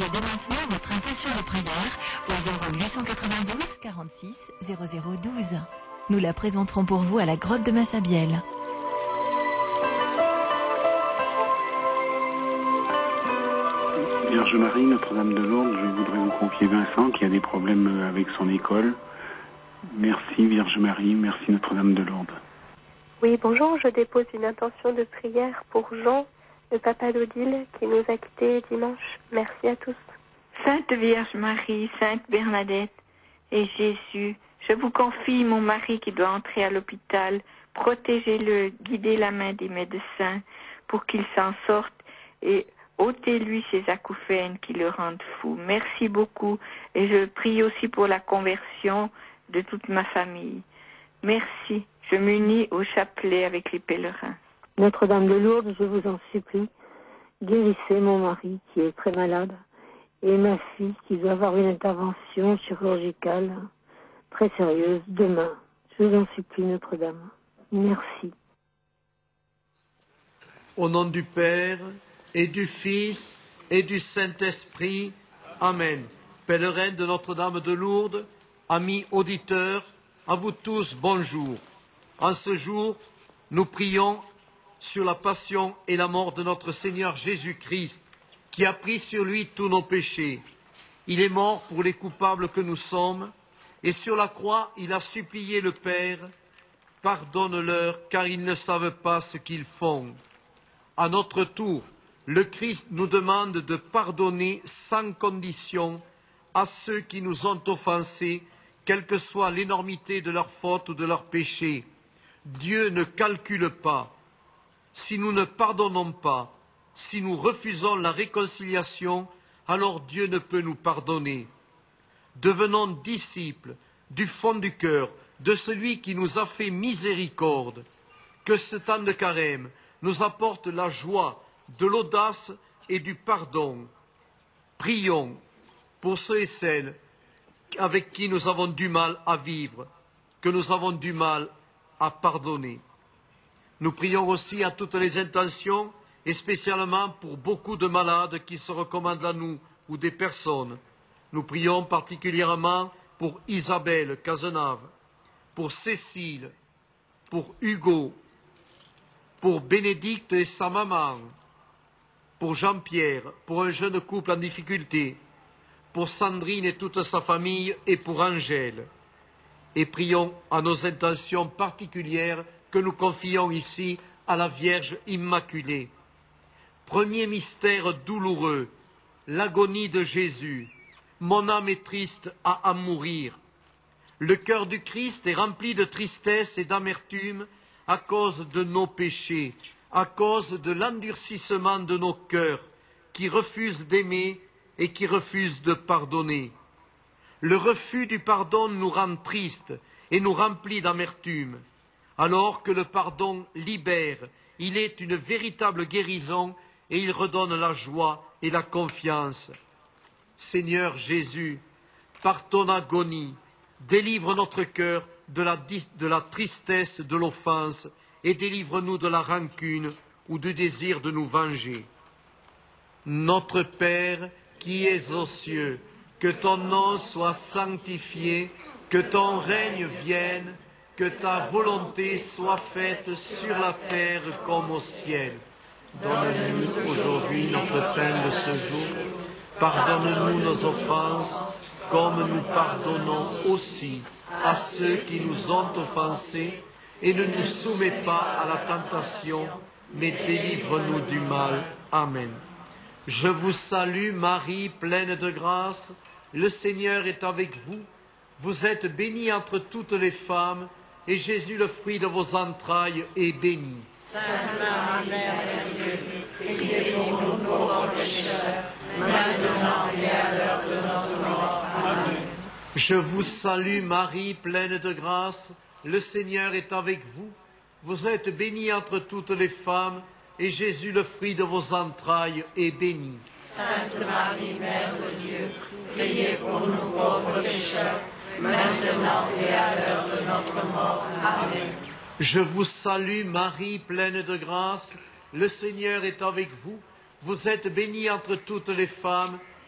Organisez dès maintenant votre intention de prière au 0892 46 0012. Nous la présenterons pour vous à la grotte de Massabielle. Vierge Marie, Notre-Dame de Lourdes, je voudrais vous confier Vincent qui a des problèmes avec son école. Merci Vierge Marie, merci Notre-Dame de Lourdes. Oui, bonjour, je dépose une intention de prière pour Jean, le papa d'Odile, qui nous a quittés dimanche. Merci à tous. Sainte Vierge Marie, Sainte Bernadette et Jésus, je vous confie mon mari qui doit entrer à l'hôpital. Protégez-le, guidez la main des médecins pour qu'il s'en sorte et ôtez-lui ces acouphènes qui le rendent fou. Merci beaucoup et je prie aussi pour la conversion de toute ma famille. Merci, je m'unis au chapelet avec les pèlerins. Notre-Dame de Lourdes, je vous en supplie, guérissez mon mari qui est très malade et ma fille qui doit avoir une intervention chirurgicale très sérieuse demain. Je vous en supplie, Notre-Dame. Merci. Au nom du Père et du Fils et du Saint-Esprit. Amen. Pèlerins de Notre-Dame de Lourdes, amis auditeurs, à vous tous, bonjour. En ce jour, nous prions sur la passion et la mort de notre Seigneur Jésus-Christ, qui a pris sur lui tous nos péchés. Il est mort pour les coupables que nous sommes, et sur la croix, il a supplié le Père, « Pardonne-leur, car ils ne savent pas ce qu'ils font. » À notre tour, le Christ nous demande de pardonner sans condition à ceux qui nous ont offensés, quelle que soit l'énormité de leurs fautes ou de leurs péchés. Dieu ne calcule pas. Si nous ne pardonnons pas, si nous refusons la réconciliation, alors Dieu ne peut nous pardonner. Devenons disciples du fond du cœur de celui qui nous a fait miséricorde. Que ce temps de carême nous apporte la joie, de l'audace et du pardon. Prions pour ceux et celles avec qui nous avons du mal à vivre, que nous avons du mal à pardonner. Nous prions aussi à toutes les intentions, et spécialement pour beaucoup de malades qui se recommandent à nous ou des personnes. Nous prions particulièrement pour Isabelle Cazenave, pour Cécile, pour Hugo, pour Bénédicte et sa maman, pour Jean-Pierre, pour un jeune couple en difficulté, pour Sandrine et toute sa famille et pour Angèle. Et prions à nos intentions particulières que nous confions ici à la Vierge Immaculée. Premier mystère douloureux, l'agonie de Jésus. Mon âme est triste à en mourir. Le cœur du Christ est rempli de tristesse et d'amertume à cause de nos péchés, à cause de l'endurcissement de nos cœurs, qui refusent d'aimer et qui refusent de pardonner. Le refus du pardon nous rend tristes et nous remplit d'amertume. Alors que le pardon libère, il est une véritable guérison et il redonne la joie et la confiance. Seigneur Jésus, par ton agonie, délivre notre cœur de la tristesse de l'offense et délivre-nous de la rancune ou du désir de nous venger. Notre Père qui es aux cieux, que ton nom soit sanctifié, que ton règne vienne, que ta volonté soit faite sur la terre comme au ciel. Donne-nous aujourd'hui notre pain de ce jour. Pardonne-nous nos offenses, comme nous pardonnons aussi à ceux qui nous ont offensés, et ne nous soumets pas à la tentation, mais délivre-nous du mal. Amen. Je vous salue Marie, pleine de grâce, le Seigneur est avec vous. Vous êtes bénie entre toutes les femmes, et Jésus, le fruit de vos entrailles, est béni. Sainte Marie, Mère de Dieu, priez pour nous pauvres pécheurs, maintenant et à l'heure de notre mort. Amen. Je vous salue Marie, pleine de grâce, le Seigneur est avec vous. Vous êtes bénie entre toutes les femmes, et Jésus, le fruit de vos entrailles, est béni. Sainte Marie, Mère de Dieu, priez pour nous pauvres pécheurs, maintenant et à l'heure de notre mort. Amen. Je vous salue Marie, pleine de grâce, le Seigneur est avec vous. Vous êtes bénie entre toutes les femmes,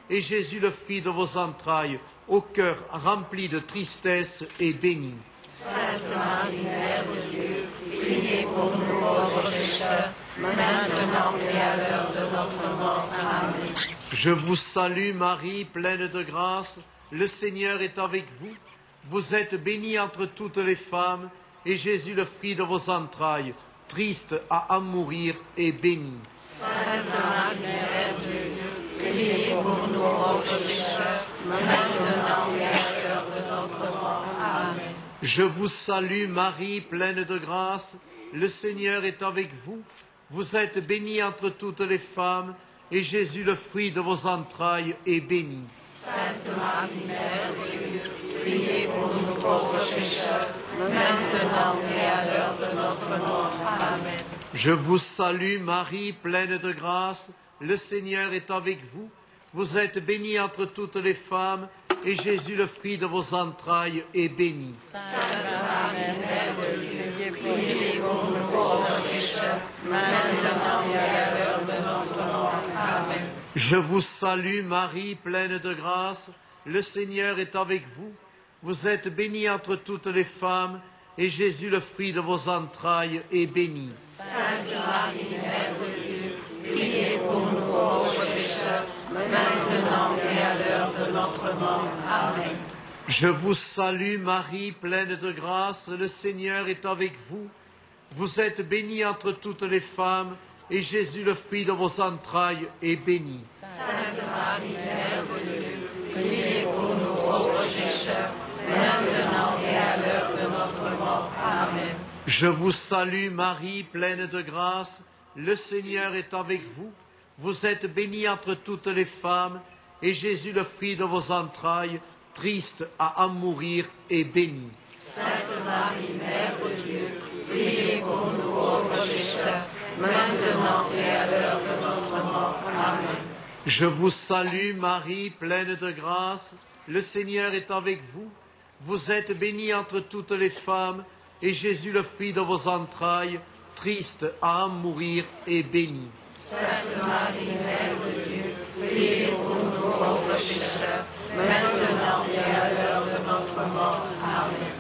et Jésus, le fruit de vos entrailles, au cœur rempli de tristesse, est béni. Sainte Marie, Mère de Dieu, priez pour nous pauvres pécheurs, maintenant et à l'heure de notre mort. Amen. Je vous salue Marie, pleine de grâce, le Seigneur est avec vous. Vous êtes bénie entre toutes les femmes, et Jésus, le fruit de vos entrailles, triste à en mourir, est béni. Sainte Marie, Mère de Dieu, priez pour nous pauvres pécheurs, maintenant et à l'heure de notre mort. Amen. Je vous salue Marie, pleine de grâce, le Seigneur est avec vous. Vous êtes bénie entre toutes les femmes, et Jésus, le fruit de vos entrailles, est béni. Sainte Marie, Mère de Dieu, priez pour nous pauvres pécheurs, maintenant et à l'heure de notre mort. Amen. Je vous salue Marie, pleine de grâce, le Seigneur est avec vous. Vous êtes bénie entre toutes les femmes, et Jésus, le fruit de vos entrailles, est béni. Sainte Marie, Mère de Dieu, priez pour nous pauvres pécheurs, maintenant et à l'heure de notre mort. Amen. Je vous salue Marie, pleine de grâce, le Seigneur est avec vous. Vous êtes bénie entre toutes les femmes, et Jésus, le fruit de vos entrailles, est béni. Sainte Marie, Mère de Dieu, priez pour nous pauvres pécheurs, maintenant et à l'heure de notre mort. Amen. Je vous salue Marie, pleine de grâce, le Seigneur est avec vous. Vous êtes bénie entre toutes les femmes, et Jésus, le fruit de vos entrailles, est béni. Sainte Marie, Mère de Dieu, priez pour nous pauvres pécheurs, maintenant et à l'heure de notre mort. Amen. Je vous salue Marie, pleine de grâce, le Seigneur est avec vous. Vous êtes bénie entre toutes les femmes, et Jésus, le fruit de vos entrailles, triste à en mourir, est béni. Sainte Marie, Mère de Dieu, priez pour nous pauvres pécheurs, maintenant et à l'heure de notre mort. Amen. Je vous salue Marie, pleine de grâce, le Seigneur est avec vous. Vous êtes bénie entre toutes les femmes, et Jésus, le fruit de vos entrailles, triste à en mourir, est béni. Sainte Marie, Mère de Dieu, priez pour nous pauvres pécheurs, maintenant et à l'heure de notre mort. Amen.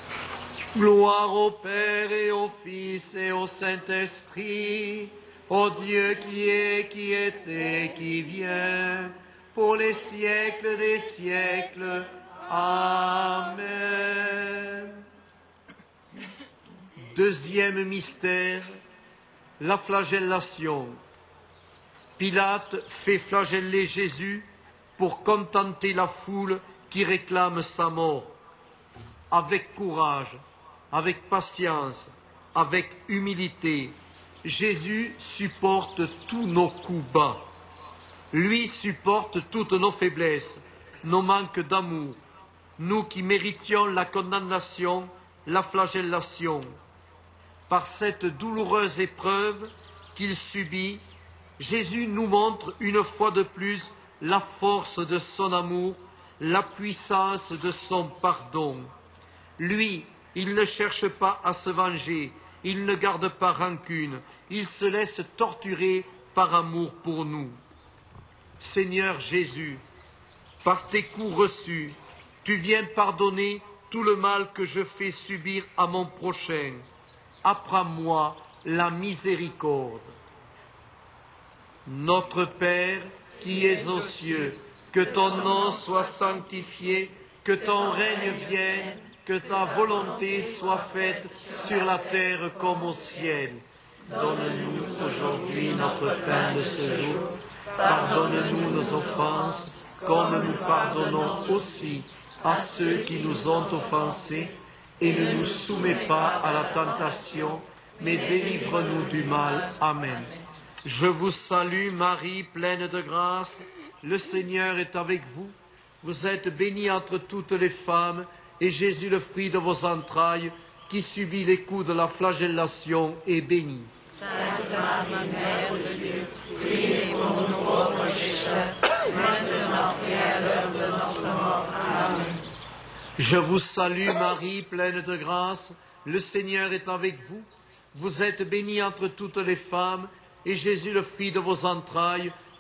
Gloire au Père et au Fils et au Saint-Esprit, au Dieu qui est, qui était, qui vient, pour les siècles des siècles. Amen. Deuxième mystère, la flagellation. Pilate fait flageller Jésus pour contenter la foule qui réclame sa mort. Avec courage, avec patience, avec humilité, Jésus supporte tous nos coups bas. Lui supporte toutes nos faiblesses, nos manques d'amour, nous qui méritions la condamnation, la flagellation. Par cette douloureuse épreuve qu'il subit, Jésus nous montre une fois de plus la force de son amour, la puissance de son pardon. Lui, il ne cherche pas à se venger, il ne garde pas rancune, il se laisse torturer par amour pour nous. Seigneur Jésus, par tes coups reçus, tu viens pardonner tout le mal que je fais subir à mon prochain. Apprends-moi la miséricorde. Notre Père, qui es aux cieux, que ton nom soit sanctifié, que ton règne vienne, que ta volonté soit faite sur la terre comme au ciel. Donne-nous aujourd'hui notre pain de ce jour. Pardonne-nous nos offenses, comme nous pardonnons aussi à ceux qui nous ont offensés, et ne nous soumets pas à la tentation, mais délivre-nous du mal. Amen. Je vous salue Marie, pleine de grâce, le Seigneur est avec vous. Vous êtes bénie entre toutes les femmes, et Jésus, le fruit de vos entrailles, qui subit les coups de la flagellation, est béni. Sainte Marie, Mère de Dieu, priez pour nous pauvres pécheurs, maintenant et à l'heure de notre mort. Amen. Je vous salue Marie, pleine de grâce, le Seigneur est avec vous. Vous êtes bénie entre toutes les femmes, et Jésus, le fruit de vos entrailles,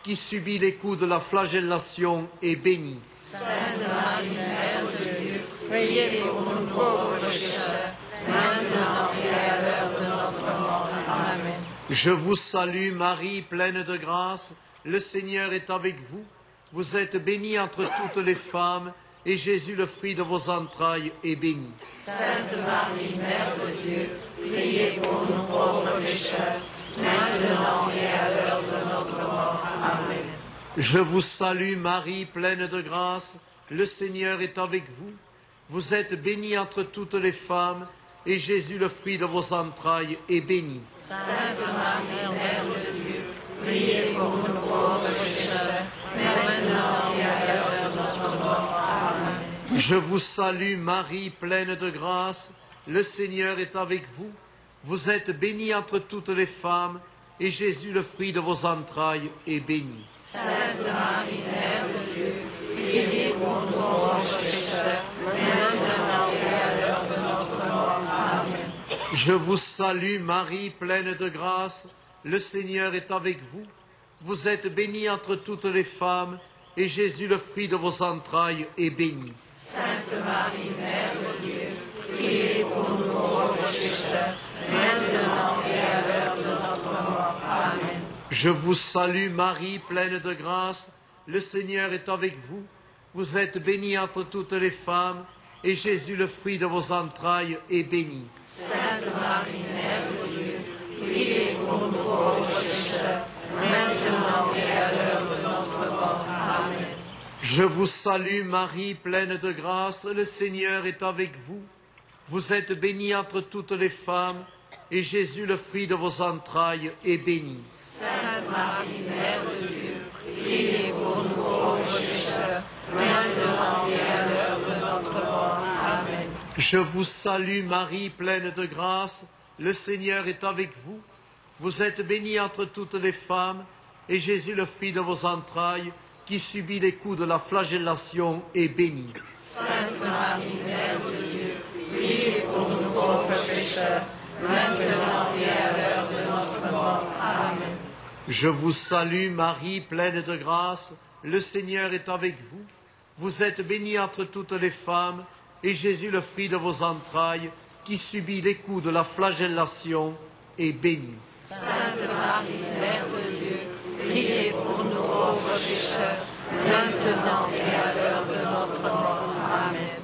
qui subit les coups de la flagellation, est bénie. Sainte Marie, Mère de Dieu, priez pour nous pauvres pécheurs, maintenant et à l'heure de notre mort. Amen. Je vous salue Marie, pleine de grâce, le Seigneur est avec vous. Vous êtes bénie entre toutes les femmes, et Jésus, le fruit de vos entrailles, est béni. Sainte Marie, Mère de Dieu, priez pour nous pauvres pécheurs, maintenant et à l'heure de notre mort. Amen. Je vous salue Marie, pleine de grâce, le Seigneur est avec vous. Vous êtes bénie entre toutes les femmes, et Jésus, le fruit de vos entrailles, est béni. Sainte Marie, Mère de Dieu, priez pour nous pauvres pécheurs, maintenant et à l'heure de notre mort. Amen. Je vous salue Marie, pleine de grâce, le Seigneur est avec vous. Vous êtes bénie entre toutes les femmes, et Jésus, le fruit de vos entrailles, est béni. Sainte Marie, Mère de Dieu, priez pour nous pauvres pécheurs, maintenant et à l'heure de notre mort. Amen. Je vous salue Marie, pleine de grâce, le Seigneur est avec vous. Vous êtes bénie entre toutes les femmes, et Jésus, le fruit de vos entrailles, est béni. Sainte Marie, Mère de Dieu, priez pour nous pauvres pécheurs, maintenant et à l'heure de notre mort. Amen. Je vous salue Marie, pleine de grâce, le Seigneur est avec vous. Vous êtes bénie entre toutes les femmes, et Jésus, le fruit de vos entrailles, est béni. Sainte Marie, Mère de Dieu, priez pour nous pauvres pécheurs, maintenant et à l'heure de notre mort. Amen. Je vous salue Marie, pleine de grâce, le Seigneur est avec vous. Vous êtes bénie entre toutes les femmes, et Jésus, le fruit de vos entrailles, est béni. Sainte Marie, Mère de Dieu, priez pour nous pauvres pécheurs, maintenant et à l'heure de notre mort. Amen. Je vous salue Marie, pleine de grâce, le Seigneur est avec vous. Vous êtes bénie entre toutes les femmes, et Jésus, le fruit de vos entrailles, qui subit les coups de la flagellation, est béni. Sainte Marie, Mère de Dieu, priez pour nous pauvres pécheurs, maintenant et à l'heure de notre mort. Amen. Je vous salue Marie, pleine de grâce, le Seigneur est avec vous. Vous êtes bénie entre toutes les femmes, et Jésus, le fruit de vos entrailles, qui subit les coups de la flagellation, est béni. Sainte Marie, Mère de Dieu, priez pour nous pauvres pécheurs, maintenant et à l'heure de notre mort. Amen.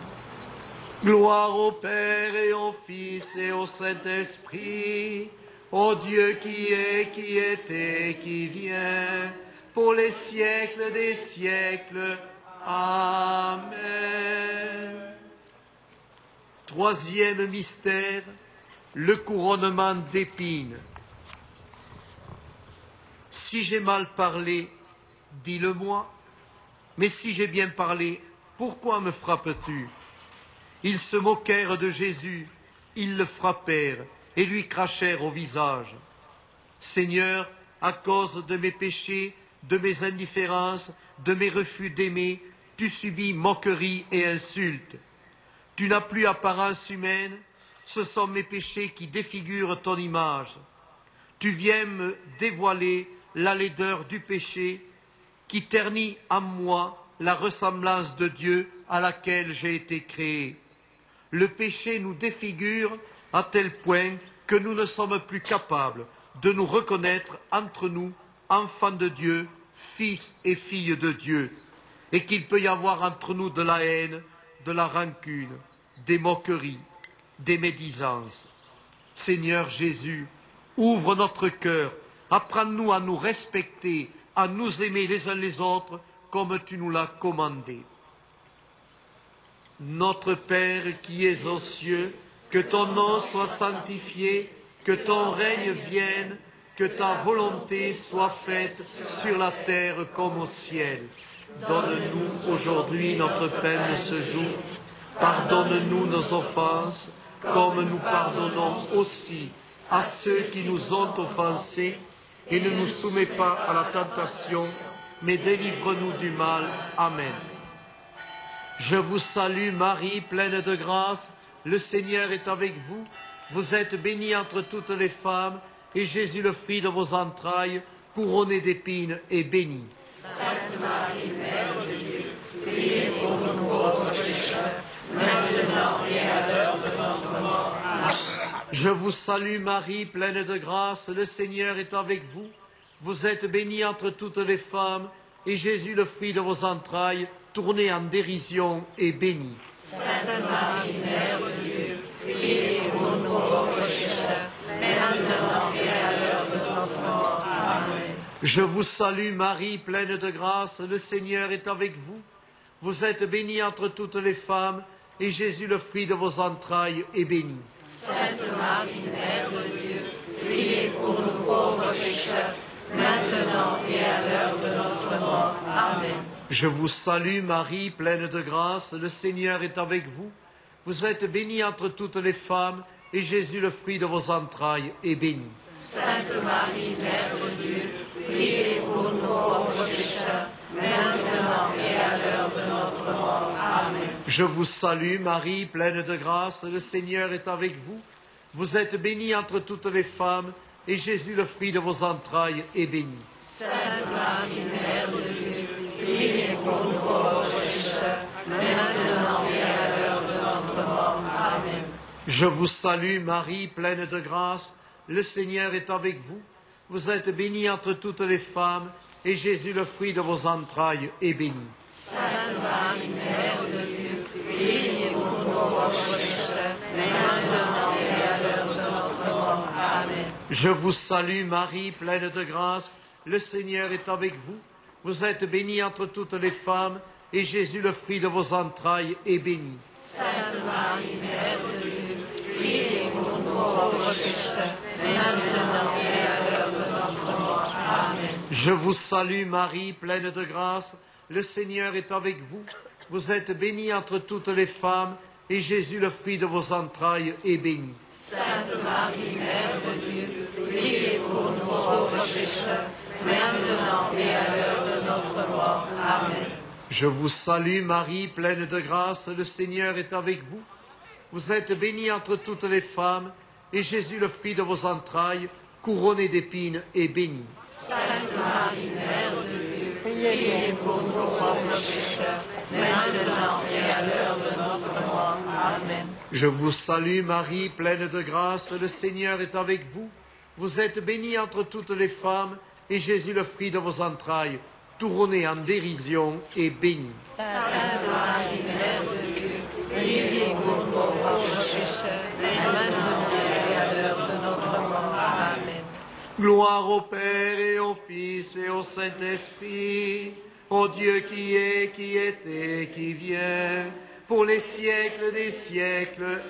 Gloire au Père et au Fils et au Saint-Esprit, ô Dieu qui est, qui était, qui vient, pour les siècles des siècles. Amen. Troisième mystère, le couronnement d'épines. Si j'ai mal parlé, dis-le-moi. Mais si j'ai bien parlé, pourquoi me frappes-tu? Ils se moquèrent de Jésus, ils le frappèrent et lui crachèrent au visage. Seigneur, à cause de mes péchés, de mes indifférences, de mes refus d'aimer, tu subis moqueries et insultes. Tu n'as plus apparence humaine, ce sont mes péchés qui défigurent ton image. Tu viens me dévoiler la laideur du péché qui ternit en moi la ressemblance de Dieu à laquelle j'ai été créé. Le péché nous défigure à tel point que nous ne sommes plus capables de nous reconnaître entre nous, enfants de Dieu, fils et filles de Dieu, et qu'il peut y avoir entre nous de la haine, de la rancune, des moqueries, des médisances. Seigneur Jésus, ouvre notre cœur, apprends-nous à nous respecter, à nous aimer les uns les autres comme tu nous l'as commandé. Notre Père qui es aux cieux, que ton nom soit sanctifié, que ton règne vienne, que ta volonté soit faite sur la terre comme au ciel. Donne-nous aujourd'hui notre pain de ce jour. Pardonne-nous nos offenses, comme nous pardonnons aussi à ceux qui nous ont offensés, et ne nous soumets pas à la tentation, mais délivre-nous du mal. Amen. Je vous salue Marie, pleine de grâce, le Seigneur est avec vous. Vous êtes bénie entre toutes les femmes, et Jésus, le fruit de vos entrailles, couronnée d'épines et bénie. Sainte Marie, Mère de Dieu, priez pour nous pauvres pécheurs, maintenant et à l'heure de notre mort. Amen. Je vous salue Marie, pleine de grâce, le Seigneur est avec vous. Vous êtes bénie entre toutes les femmes, et Jésus, le fruit de vos entrailles, tourné en dérision, est béni. Sainte Marie, Mère de Dieu, priez pour nous pauvres pécheurs, maintenant et à l'heure de notre mort. Amen. Je vous salue Marie, pleine de grâce, le Seigneur est avec vous. Vous êtes bénie entre toutes les femmes, et Jésus, le fruit de vos entrailles, est béni. Sainte Marie, Mère de Dieu, priez pour nous pauvres pécheurs, maintenant et à l'heure de notre mort. Amen. Je vous salue Marie, pleine de grâce, le Seigneur est avec vous. Vous êtes bénie entre toutes les femmes, et Jésus, le fruit de vos entrailles, est béni. Sainte Marie, Mère de Dieu, priez pour nous pauvres pécheurs, maintenant et à l'heure de notre mort. Amen. Je vous salue Marie, pleine de grâce, le Seigneur est avec vous. Vous êtes bénie entre toutes les femmes, et Jésus, le fruit de vos entrailles, est béni. Sainte Marie, Mère de Dieu, priez pour nous pauvres pécheurs, maintenant et à l'heure de notre mort. Amen. Je vous salue Marie, pleine de grâce, le Seigneur est avec vous. Vous êtes bénie entre toutes les femmes, et Jésus, le fruit de vos entrailles, est béni. Sainte Marie, Mère de Dieu, priez pour nous pauvres pécheurs, maintenant et à l'heure de notre mort. Amen. Je vous salue Marie, pleine de grâce, le Seigneur est avec vous. Vous êtes bénie entre toutes les femmes, et Jésus, le fruit de vos entrailles, est béni. Sainte Marie, Mère de Dieu, priez pour nous pauvres pécheurs, maintenant et à l'heure de notre mort. Amen. Je vous salue Marie, pleine de grâce, le Seigneur est avec vous. Vous êtes bénie entre toutes les femmes, et Jésus, le fruit de vos entrailles, est béni. Sainte Marie, Mère de Dieu, priez pour nous pauvres pécheurs, maintenant et à l'heure de notre mort. Amen. Je vous salue Marie, pleine de grâce, le Seigneur est avec vous. Vous êtes bénie entre toutes les femmes, et Jésus, le fruit de vos entrailles, couronné d'épines, est béni. Sainte Marie, Mère de Dieu, priez pour nous pauvres pécheurs, maintenant et à l'heure de notre mort. Amen. Je vous salue Marie, pleine de grâce, le Seigneur est avec vous. Vous êtes bénie entre toutes les femmes, et Jésus, le fruit de vos entrailles, couronné en dérision, est béni. Sainte Marie, Mère de Dieu, priez pour nous pauvres pécheurs, maintenant et à l'heure de notre mort. Amen. Gloire au Père et au Fils et au Saint-Esprit, au Dieu qui est, qui était, qui vient, pour les siècles des siècles.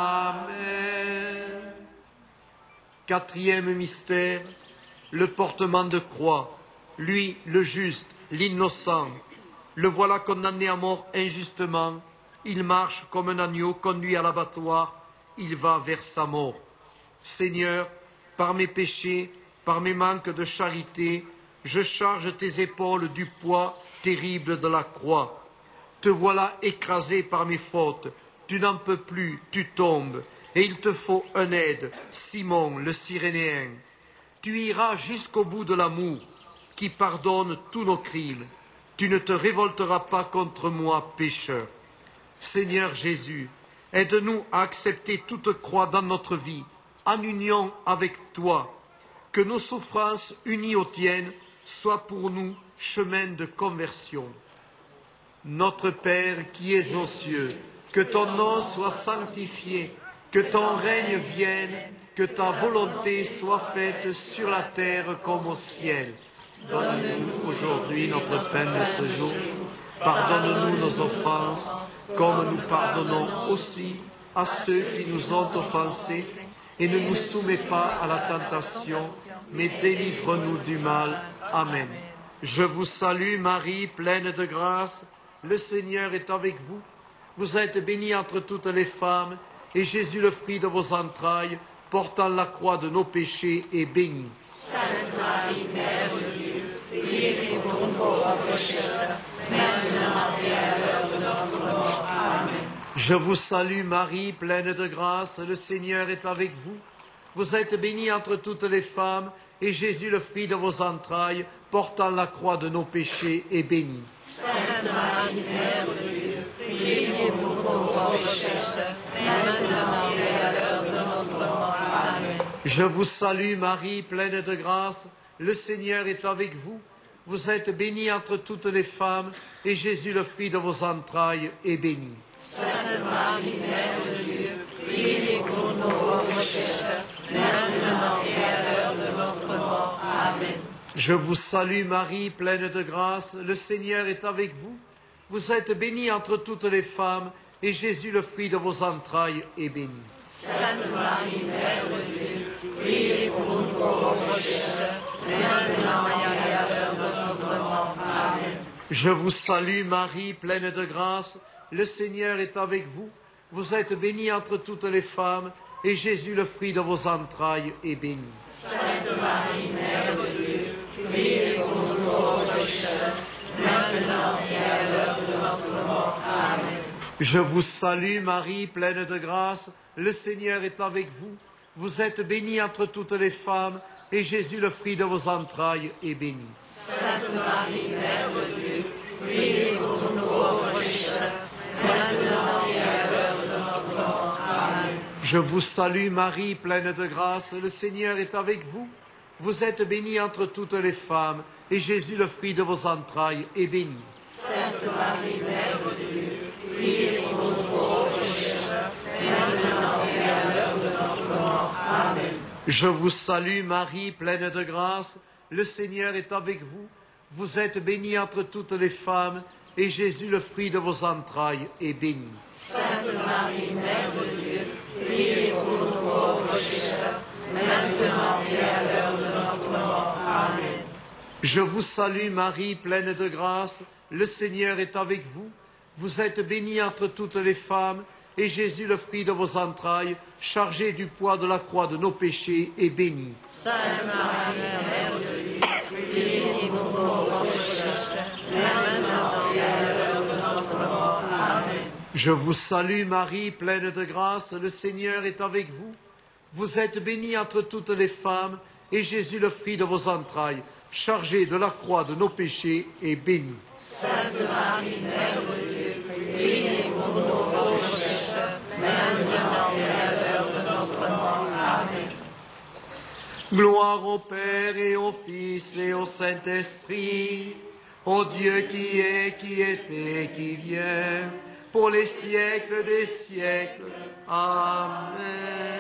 Amen. Quatrième mystère, le portement de croix. Lui, le juste, l'innocent, le voilà condamné à mort injustement. Il marche comme un agneau conduit à l'abattoir. Il va vers sa mort. Seigneur, par mes péchés, par mes manques de charité, je charge tes épaules du poids terrible de la croix. Te voilà écrasé par mes fautes. Tu n'en peux plus, tu tombes. Et il te faut un aide, Simon le Cyrénéen. Tu iras jusqu'au bout de l'amour, qui pardonne tous nos crimes. Tu ne te révolteras pas contre moi, pécheur. Seigneur Jésus, aide-nous à accepter toute croix dans notre vie, en union avec toi. Que nos souffrances unies aux tiennes soient pour nous chemin de conversion. Notre Père qui es aux cieux, que ton nom soit sanctifié, que ton règne vienne, que ta volonté soit faite sur la terre comme au ciel. Donne-nous aujourd'hui notre pain de ce jour. Pardonne-nous nos offenses, comme nous pardonnons aussi à ceux qui nous ont offensés. Et ne nous soumets pas à la tentation, mais délivre-nous du mal. Amen. Je vous salue Marie, pleine de grâce. Le Seigneur est avec vous. Vous êtes bénie entre toutes les femmes, et Jésus, le fruit de vos entrailles, portant la croix de nos péchés, est béni. Sainte Marie, Mère de Dieu, priez pour nous pauvres pécheurs, maintenant et à l'heure de notre mort. Amen. Je vous salue Marie, pleine de grâce, le Seigneur est avec vous. vous êtes bénie entre toutes les femmes, et Jésus, le fruit de vos entrailles, portant la croix de nos péchés, est béni. Sainte Marie, Mère de Dieu, priez pour nous pauvres pécheurs, maintenant et à l'heure de notre mort. Amen. Je vous salue Marie, pleine de grâce, le Seigneur est avec vous. Vous êtes bénie entre toutes les femmes, et Jésus, le fruit de vos entrailles, est béni. Sainte Marie, Mère de Dieu, priez pour nous pauvres pécheurs, maintenant et à l'heure de notre mort. Amen. Je vous salue Marie, pleine de grâce, le Seigneur est avec vous. Vous êtes bénie entre toutes les femmes, et Jésus, le fruit de vos entrailles, est béni. Sainte Marie, Mère de Dieu, priez pour nous pauvres pécheurs, maintenant et à l'heure de notre mort. Amen. Je vous salue Marie, pleine de grâce, le Seigneur est avec vous. Vous êtes bénie entre toutes les femmes, et Jésus, le fruit de vos entrailles, est béni. Sainte Marie, Mère de Dieu, priez pour nous pauvres pécheurs, maintenant et à l'heure de notre mort. Amen. Je vous salue Marie, pleine de grâce, le Seigneur est avec vous. Vous êtes bénie entre toutes les femmes, et Jésus, le fruit de vos entrailles, est béni. Sainte Marie, Mère de Dieu, priez pour nous pauvres pécheurs, maintenant et à l'heure de notre mort. Amen. Je vous salue Marie, pleine de grâce, le Seigneur est avec vous. Vous êtes bénie entre toutes les femmes, et Jésus, le fruit de vos entrailles, est béni. Sainte Marie, Mère de Dieu, priez pour nous pauvres pécheurs, maintenant et à l'heure de notre mort. Amen. Je vous salue Marie, pleine de grâce, le Seigneur est avec vous. Vous êtes bénie entre toutes les femmes, et Jésus, le fruit de vos entrailles, est béni. Sainte Marie, Mère de Dieu, priez pour nous pauvres pécheurs, maintenant et à l'heure de notre mort. Amen. Je vous salue Marie, pleine de grâce, le Seigneur est avec vous. Vous êtes bénie entre toutes les femmes, et Jésus, le fruit de vos entrailles, chargé du poids de la croix de nos péchés, est béni. Sainte Marie, Mère de Dieu, priez pour nous pauvres pécheurs, maintenant et à l'heure de notre mort. Amen. Je vous salue Marie, pleine de grâce, le Seigneur est avec vous. Vous êtes bénie entre toutes les femmes, et Jésus, le fruit de vos entrailles, chargé de la croix de nos péchés, est béni. Sainte Marie, Mère de Dieu, priez pour nous pauvres pécheurs, maintenant et à l'heure de notre mort. Amen. Gloire au Père et au Fils et au Saint-Esprit, au Dieu qui est, qui était, qui vient, pour les siècles des siècles. Amen.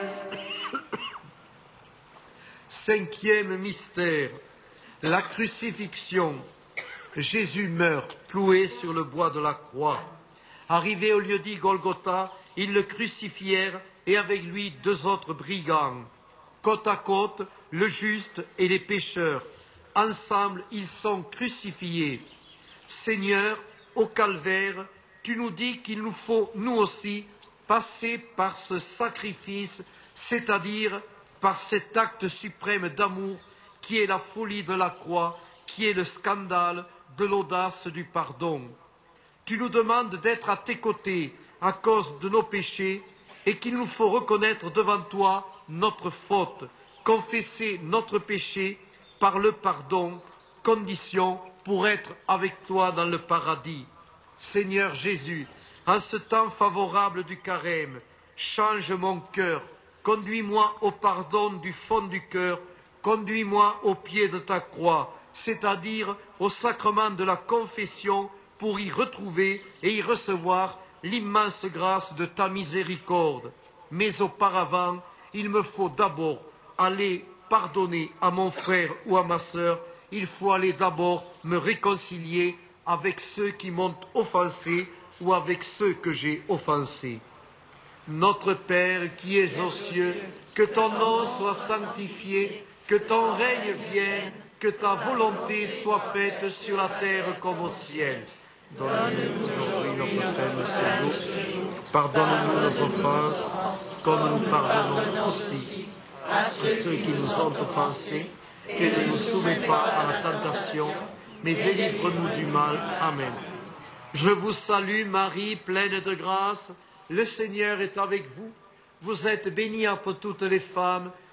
Cinquième mystère, la crucifixion. Jésus meurt, cloué sur le bois de la croix. Arrivé au lieu dit Golgotha, ils le crucifièrent et avec lui 2 autres brigands. Côte à côte, le juste et les pécheurs. Ensemble, ils sont crucifiés. Seigneur, au calvaire, tu nous dis qu'il nous faut, nous aussi, passer par ce sacrifice, c'est-à-dire par cet acte suprême d'amour qui est la folie de la croix, qui est le scandale de l'audace du pardon. Tu nous demandes d'être à tes côtés à cause de nos péchés et qu'il nous faut reconnaître devant toi notre faute, confesser notre péché par le pardon, condition pour être avec toi dans le paradis. Seigneur Jésus, en ce temps favorable du carême, change mon cœur, conduis-moi au pardon du fond du cœur, conduis-moi au pied de ta croix, c'est-à-dire au sacrement de la confession pour y retrouver et y recevoir l'immense grâce de ta miséricorde. Mais auparavant, il me faut d'abord aller pardonner à mon frère ou à ma sœur, il faut aller d'abord me réconcilier avec ceux qui m'ont offensé ou avec ceux que j'ai offensés. Notre Père qui es aux cieux, que ton nom soit sanctifié, que ton règne vienne, que ta volonté soit faite sur la terre comme au ciel. Donne-nous aujourd'hui notre pain de ce jour. Pardonne-nous nos offenses, comme nous pardonnons aussi à ceux qui nous ont offensés, et ne nous soumets pas à la tentation, mais délivre-nous du mal. Amen. Je vous salue Marie, pleine de grâce, le Seigneur est avec vous. Vous êtes bénie entre toutes les femmes,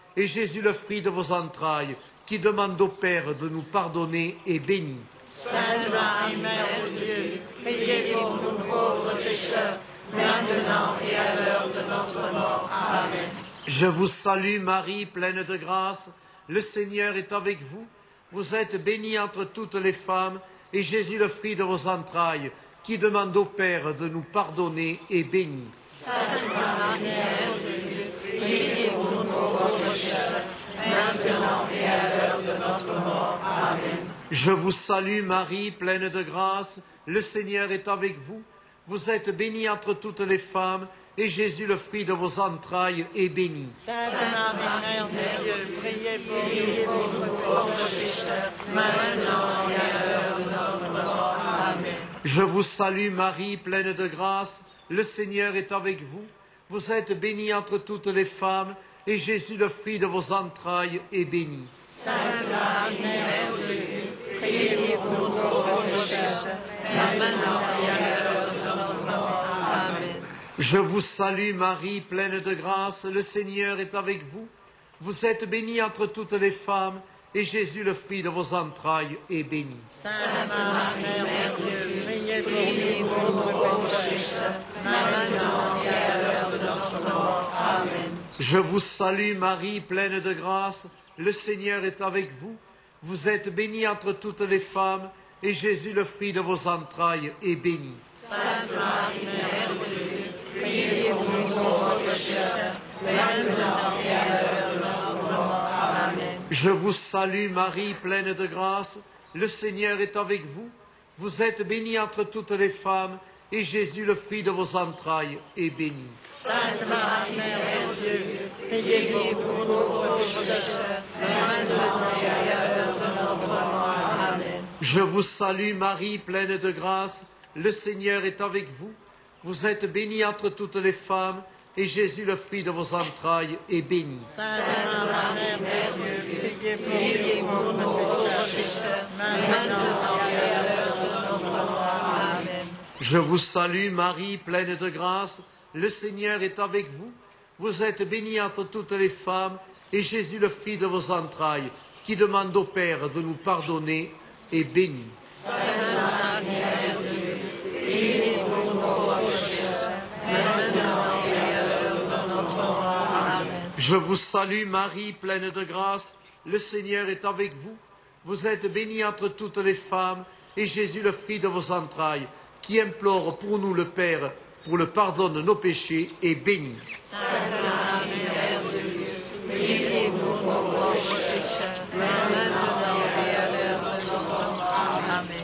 et Jésus, le fruit de vos entrailles, qui demande au Père de nous pardonner, est béni. Sainte Marie, Mère de Dieu, priez pour nous pauvres pécheurs, maintenant et à l'heure de notre mort. Amen. Je vous salue Marie, pleine de grâce, le Seigneur est avec vous. Vous êtes bénie entre toutes les femmes, et Jésus, le fruit de vos entrailles, qui demande au Père de nous pardonner, est béni. Sainte Marie, Mère de Dieu, priez pour nous pauvres pécheurs, maintenant et à l'heure de notre mort. Amen. Je vous salue Marie, pleine de grâce, le Seigneur est avec vous. Vous êtes bénie entre toutes les femmes, et Jésus, le fruit de vos entrailles, est béni. Sainte Marie, Mère de Dieu, priez pour nous pauvres pécheurs, maintenant et à l'heure de notre mort. Amen. Je vous salue Marie, pleine de grâce, le Seigneur est avec vous. Vous êtes bénie entre toutes les femmes, et Jésus, le fruit de vos entrailles, est béni. Sainte Marie, Mère de Dieu, priez pour nous pauvres pécheurs, maintenant et à l'heure de notre mort. Amen. Je vous salue Marie, pleine de grâce, le Seigneur est avec vous. Vous êtes bénie entre toutes les femmes, et Jésus, le fruit de vos entrailles, est béni. Sainte Marie, Mère de Dieu, priez pour nous pauvres pécheurs, maintenant et à l'heure de notre mort. Amen. Je vous salue Marie, pleine de grâce, le Seigneur est avec vous. Vous êtes bénie entre toutes les femmes, et Jésus, le fruit de vos entrailles, est béni. Sainte Marie, Mère de Dieu, priez pour nous pauvres pécheurs, maintenant et à l'heure de notre mort. Amen. Je vous salue Marie, pleine de grâce, le Seigneur est avec vous. Vous êtes bénie entre toutes les femmes, et Jésus, le fruit de vos entrailles, est béni. Sainte Marie, Mère de Dieu, priez pour nous pauvres pécheurs, maintenant et à l'heure de notre mort. Amen. Je vous salue Marie, pleine de grâce, le Seigneur est avec vous. Vous êtes bénie entre toutes les femmes, et Jésus, le fruit de vos entrailles, est béni. Sainte Marie, Mère de Dieu, priez pour nous pauvres pécheurs, maintenant et à l'heure de notre mort. Amen. Je vous salue Marie, pleine de grâce, le Seigneur est avec vous. Vous êtes bénie entre toutes les femmes, et Jésus, le fruit de vos entrailles, qui demande au Père de nous pardonner, est béni. Sainte Marie, Mère de Dieu, priez pour nous pauvres pécheurs, maintenant et à l'heure de notre mort. Amen. Je vous salue Marie, pleine de grâce, le Seigneur est avec vous. Vous êtes bénie entre toutes les femmes, et Jésus, le fruit de vos entrailles, qui implore pour nous le Père, pour le pardon de nos péchés, est béni. Sainte Marie, Mère de Dieu, priez pour nous pauvres pécheurs, maintenant et à l'heure de notre mort. Amen.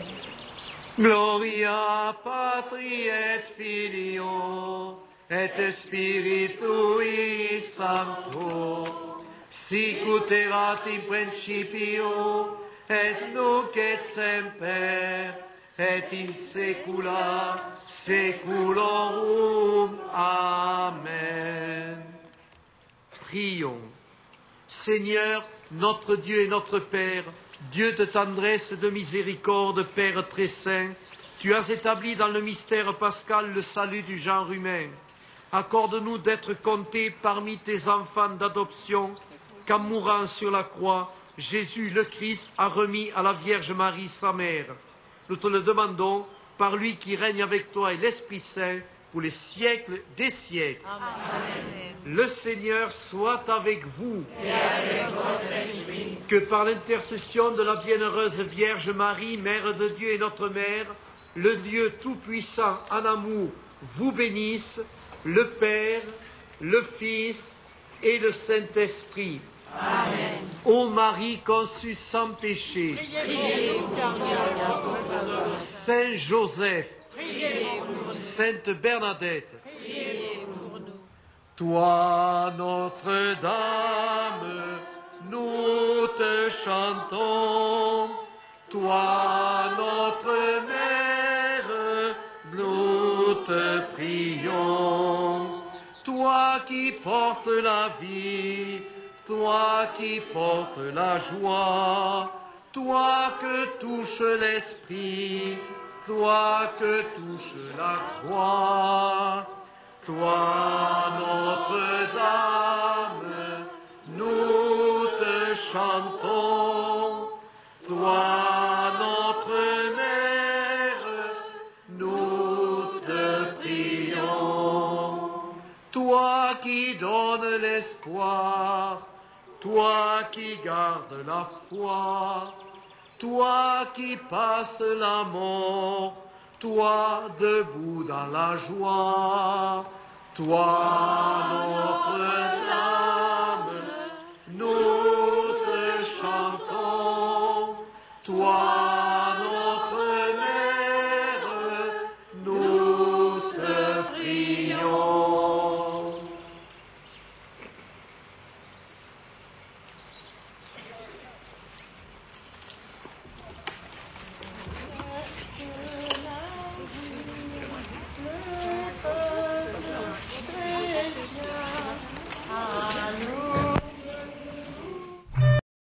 Gloria Patri et Filio et Spiritui Sancto, sic ut erat in principio et nunc et semper et in saecula saeculorum. Amen. Prions. Seigneur, notre Dieu et notre Père, Dieu de tendresse et de miséricorde, Père très saint, tu as établi dans le mystère pascal le salut du genre humain. Accorde-nous d'être comptés parmi tes enfants d'adoption, qu'en mourant sur la croix, Jésus le Christ a remis à la Vierge Marie, sa mère. Nous te le demandons, par lui qui règne avec toi et l'Esprit Saint, pour les siècles des siècles. Amen. Le Seigneur soit avec vous. Et avec votre esprit. Que par l'intercession de la bienheureuse Vierge Marie, Mère de Dieu et notre Mère, le Dieu Tout-Puissant en amour vous bénisse, le Père, le Fils et le Saint-Esprit. Amen. Ô Marie conçue sans péché, Priez pour nous. Saint Joseph, Priez pour nous. Sainte Bernadette, Priez pour nous. toi Notre-Dame, nous te chantons. Toi notre Mère, nous te prions. Toi qui portes la vie, toi qui portes la joie, toi que touche l'esprit, toi que touche la croix, toi Notre-Dame, nous chantons. Toi, notre mère, nous te prions. Toi qui donnes l'espoir, toi qui gardes la foi, toi qui passes la mort, toi debout dans la joie, toi